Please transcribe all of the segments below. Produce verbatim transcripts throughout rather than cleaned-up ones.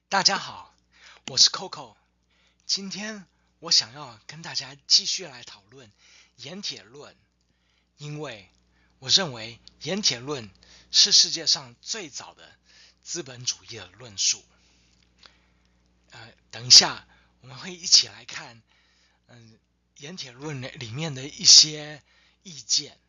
大家好，我是 Coco。今天我想要跟大家继续来讨论盐铁论，因为我认为盐铁论是世界上最早的资本主义的论述。呃，等一下我们会一起来看，嗯、呃，盐铁论里面的一些意见。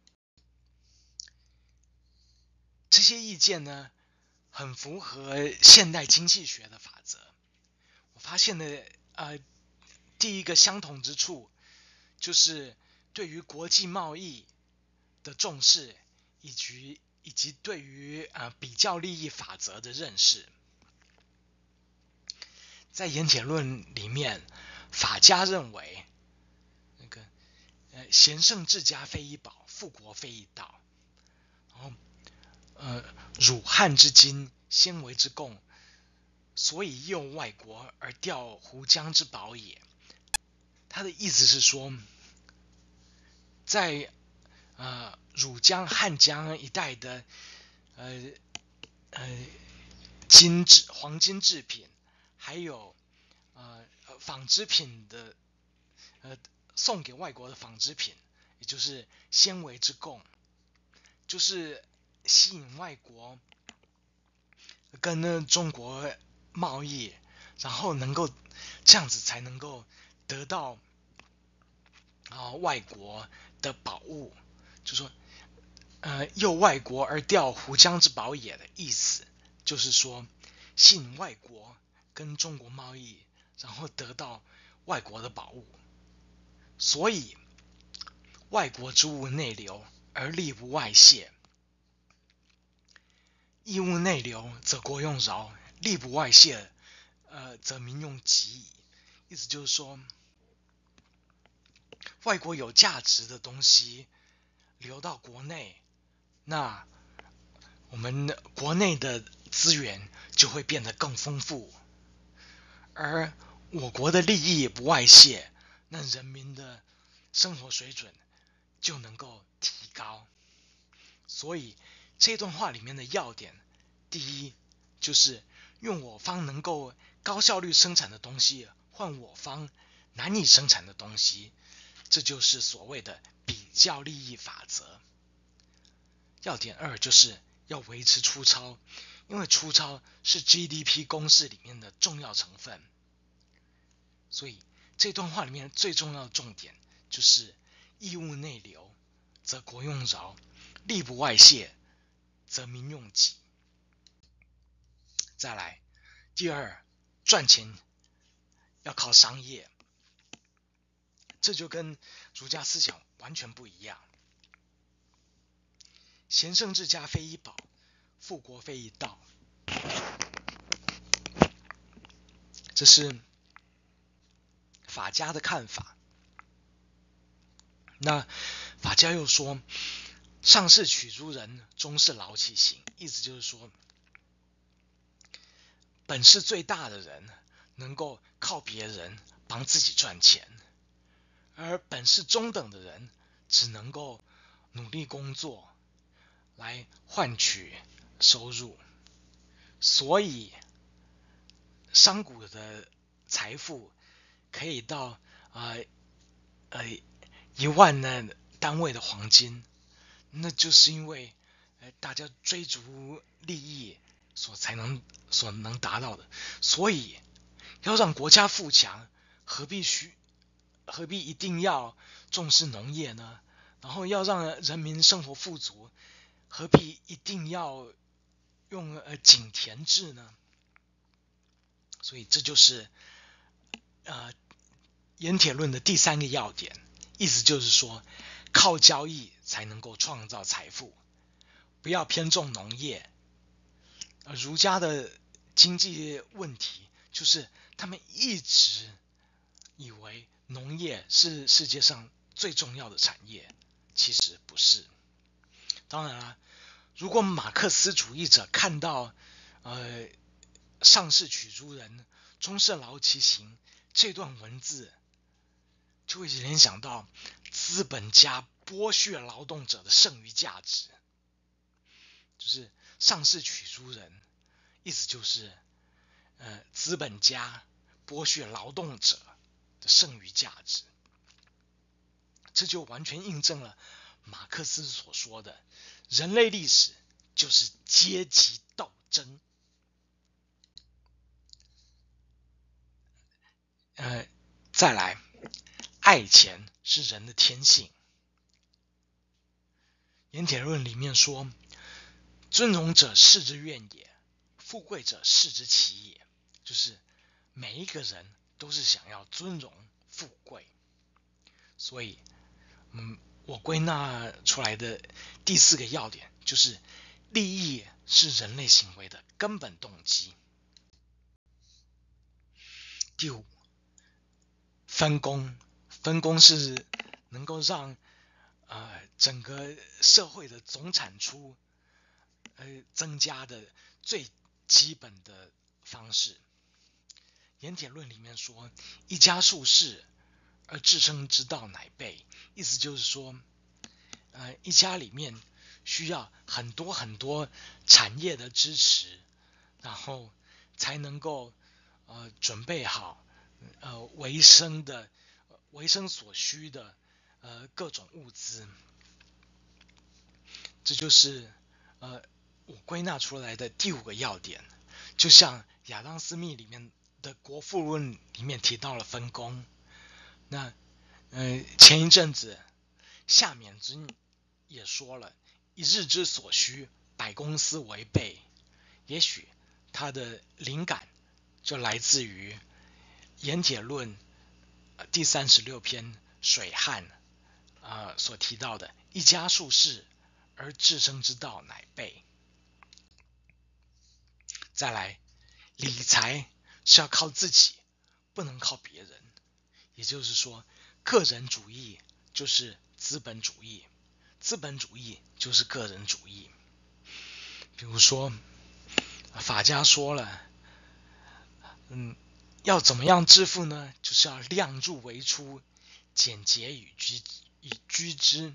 这些意见呢，很符合现代经济学的法则。我发现的呃，第一个相同之处，就是对于国际贸易的重视，以及以及对于呃比较利益法则的认识。在盐铁论里面，法家认为，那个呃贤圣治家非一宝，富国非一道。然后呃汝汉之今，先为之贡，所以诱外国而调胡江之宝也。他的意思是说，在呃汝江、汉江一带的呃呃金制黄金制品，还有呃纺织品的呃送给外国的纺织品，也就是先为之贡，就是吸引外国跟呢中国贸易，然后能够这样子才能够得到啊、呃、外国的宝物，就说呃诱外国而调胡江之宝也的意思，就是说吸引外国跟中国贸易，然后得到外国的宝物。所以外国之物内流而利不外泄，义务内流则国用饶，利不外泄，呃，则民用给矣。意思就是说，外国有价值的东西流到国内，那我们国内的资源就会变得更丰富，而我国的利益也不外泄，那人民的生活水准就能够提高。所以这段话里面的要点，第一就是用我方能够高效率生产的东西换我方难以生产的东西，这就是所谓的比较利益法则。要点二就是要维持出超，因为出超是 G D P 公式里面的重要成分。所以这段话里面最重要的重点就是义务内流则国用饶，利不外泄则民用给。再来，第二，赚钱要靠商业，这就跟儒家思想完全不一样。贤圣治家非一宝，富国非一道，这是法家的看法。那法家又说，上士取诸人，中士劳其行，意思就是说，本事最大的人能够靠别人帮自己赚钱，而本事中等的人只能够努力工作来换取收入。所以商贾的财富可以到呃呃一万呢单位的黄金，那就是因为呃大家追逐利益所才能所能达到的。所以要让国家富强，何必需何必一定要重视农业呢？然后要让人民生活富足，何必一定要用呃井田制呢？所以这就是呃盐铁论的第三个要点，意思就是说，靠交易才能够创造财富，不要偏重农业。呃，儒家的经济问题就是他们一直以为农业是世界上最重要的产业，其实不是。当然啦，如果马克思主义者看到呃上士取诸人，中士劳其行这段文字，就会联想到资本家剥削劳动者的剩余价值，就是上士取诸人，意思就是呃资本家剥削劳动者的剩余价值。这就完全印证了马克思所说的，人类历史就是阶级斗争。呃，再来，爱钱是人的天性。盐铁论里面说，尊荣者士之愿也，富贵者士之期也，就是每一个人都是想要尊荣富贵。所以嗯，我归纳出来的第四个要点就是利益是人类行为的根本动机。第五，分工，分工是能够让呃整个社会的总产出呃增加的最基本的方式。盐铁论里面说，一家数事而治生之道乃备，意思就是说，呃，一家里面需要很多很多产业的支持，然后才能够呃准备好呃维生的维生所需的呃各种物资。这就是呃我归纳出来的第五个要点。就像亚当斯密里面的《国富论》里面提到了分工。那呃前一阵子夏丏尊也说了，一日之所需，百公司为备。也许他的灵感就来自于盐铁论第三十六篇水旱呃所提到的一家数事而治生之道乃备。再来，理财是要靠自己，不能靠别人。也就是说，个人主义就是资本主义，资本主义就是个人主义。比如说，法家说了，嗯，要怎么样致富呢？就是要量入为出，简洁以居以居之。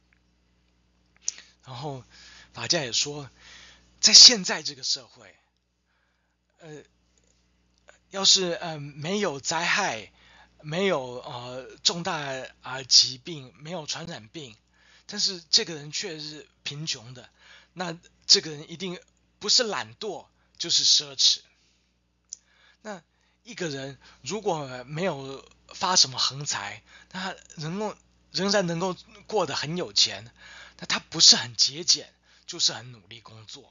然后法家也说，在现在这个社会，呃，要是呃没有灾害，没有呃重大啊、呃、疾病，没有传染病，但是这个人却是贫穷的，那这个人一定不是懒惰就是奢侈。那一个人如果没有发什么横财，那他能够仍然能够过得很有钱，那他不是很节俭，就是很努力工作。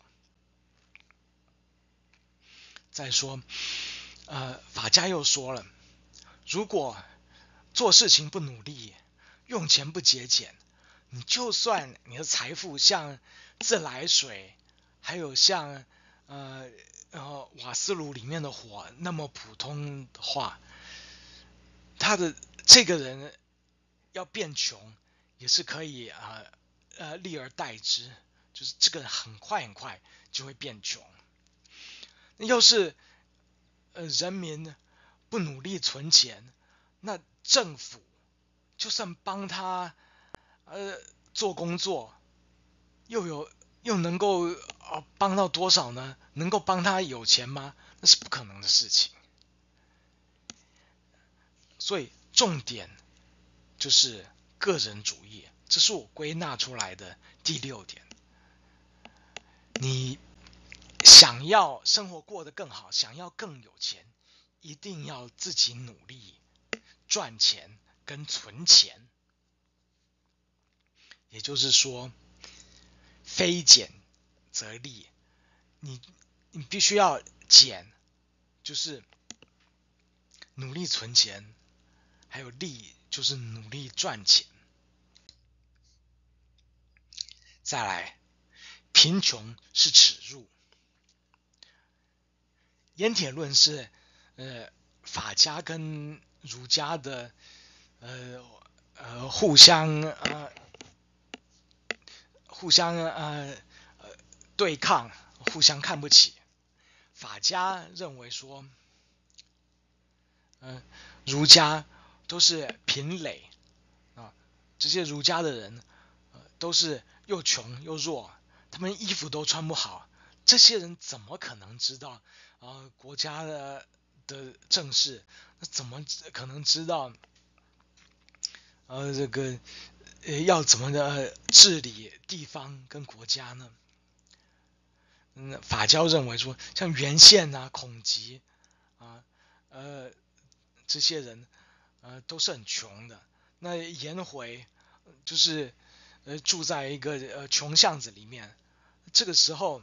再说，呃，法家又说了，如果做事情不努力，用钱不节俭，你就算你的财富像自来水，还有像呃呃瓦斯炉里面的火那么普通的话，他的这个人要变穷也是可以啊 呃, 呃利而代之，就是这个人很快很快就会变穷。要是呃人民不努力存钱，那政府就算帮他呃做工作，又有又能够呃帮到多少呢？能够帮他有钱吗？那是不可能的事情。所以重点就是个人主义，这是我归纳出来的第六点。你想要生活过得更好，想要更有钱，一定要自己努力赚钱跟存钱。也就是说，非俭则利，你你必须要俭，就是努力存钱，还有利就是努力赚钱。再来，贫穷是耻辱。盐铁论是呃法家跟儒家的呃呃互相呃互相呃对抗，互相看不起。法家认为说，嗯、呃，儒家都是贫累啊，这些儒家的人、呃、都是又穷又弱，他们衣服都穿不好， 这些人怎么可能知道啊、呃、国家的的政事？那怎么可能知道呃这个呃要怎么的治理地方跟国家呢？嗯，法教认为说，像袁宪啊、孔吉啊、呃这些人呃都是很穷的。那颜回就是呃住在一个呃穷巷子里面，这个时候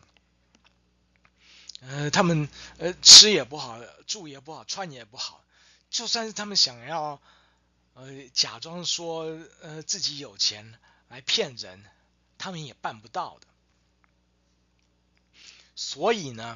呃他们呃吃也不好，住也不好，穿也不好，就算是他们想要呃假装说呃自己有钱来骗人，他们也办不到的。所以呢，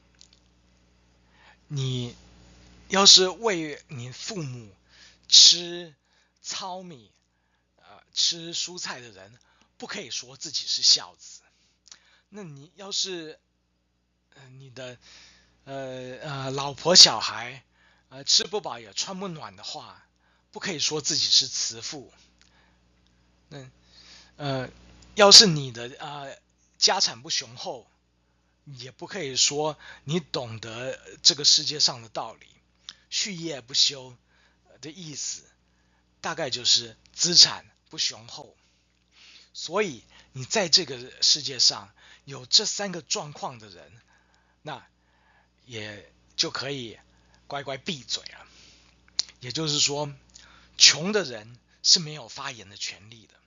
你要是喂你父母吃糙米、呃吃蔬菜的人，不可以说自己是孝子。那你要是呃你的呃呃老婆小孩呃吃不饱也穿不暖的话，不可以说自己是慈父。那呃要是你的呃家产不雄厚，也不可以说你懂得这个世界上的道理。续业不修的意思，大概就是资产不雄厚。所以你在这个世界上有这三个状况的人，那也就可以乖乖闭嘴了。也就是说，穷的人是没有发言的权利的。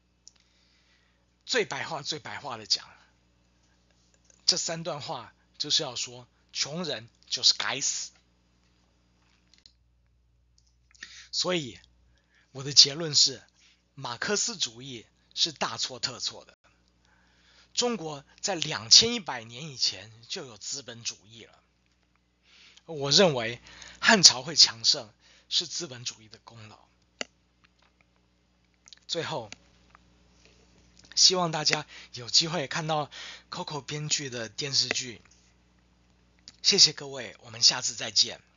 最白话、最白话的讲，这三段话就是要说，穷人就是该死。所以我的结论是，马克思主义是大错特错的。中国在两千一百年以前就有资本主义了。我认为汉朝会强盛是资本主义的功劳。最后，希望大家有机会看到 Coco 编剧的电视剧。谢谢各位，我们下次再见。